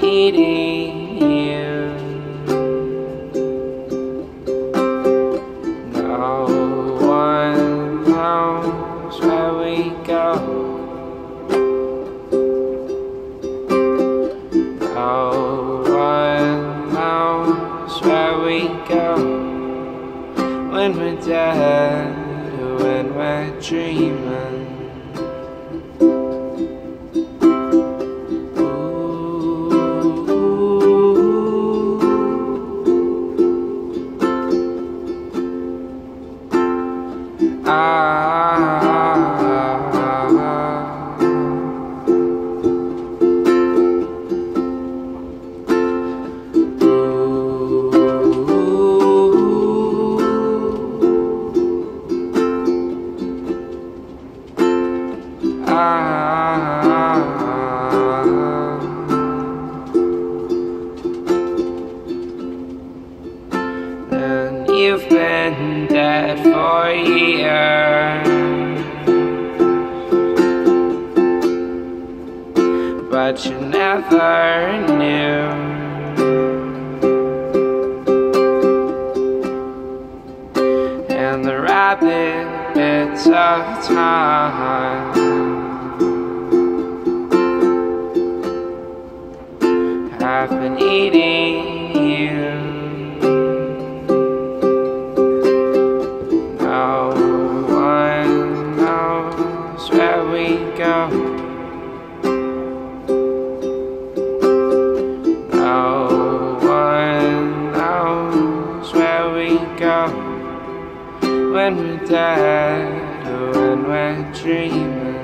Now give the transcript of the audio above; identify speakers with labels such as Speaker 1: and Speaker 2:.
Speaker 1: needing you. No one knows where we go. No one knows where we go when we're dead or when we're dreaming. And you've been dead for years, but you never knew. And the rapid bits of time have been eating you. No one knows where we go. No one knows where we go when we're dead or when we're dreaming.